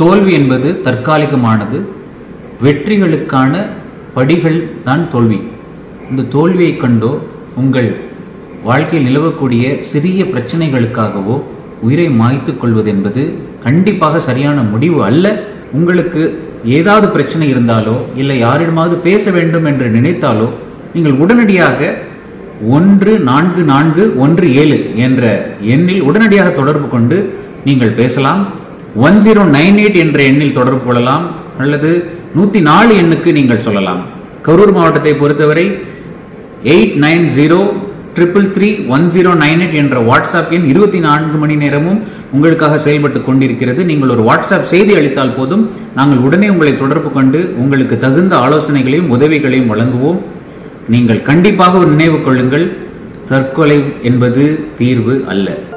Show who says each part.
Speaker 1: தோல்வி என்பது தற்காலிகமானது. வெற்றிகளுக்கான படிகள் தான் தோல்வி. இந்த தோல்வியை கண்டோ உங்கள் வாழ்க்கையில் நிலவக்கூடிய சிறிய பிரச்சனைகளுக்காகவோ உயிரை மாய்த்து கொள்வது என்பது கண்டிப்பாக சரியான முடிவு அல்ல. உங்களுக்கு ஏதாவது பிரச்சனை இருந்தாலோ இல்லை யாரிடமாவது பேச வேண்டும் என்று நினைத்தாலோ நீங்கள் உடனடியாக 144117 என்ற எண்ணில் உடனடியாக தொடர்பு கொண்டு நீங்கள் பேசலாம். 1098 என்ற எண்ணில் தொடர்பு கொள்ளலாம் அல்லது 104 எண்ணுக்கு நீங்கள் சொல்லலாம். கரூர் மாவட்டத்தை பொறுத்தவரை 8903331098 என்ற வாட்ஸ்அப் எண் 24 மணி நேரமும் உங்களுக்காக செயல்பட்டு கொண்டிருக்கிறது. நீங்கள் ஒரு வாட்ஸ்அப் செய்தி அளித்தால் போதும், நாங்கள் உடனே உங்களை தொடர்பு கொண்டு உங்களுக்கு தகுந்த ஆலோசனைகளையும் உதவிகளையும் வழங்குவோம். நீங்கள் கண்டிப்பாக ஒரு நினைவு கொள்ளுங்கள், தற்கொலை என்பது தீர்வு அல்ல.